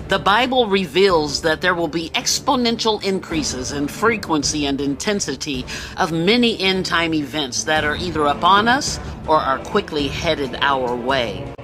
The Bible reveals that there will be exponential increases in frequency and intensity of many end-time events that are either upon us or are quickly headed our way.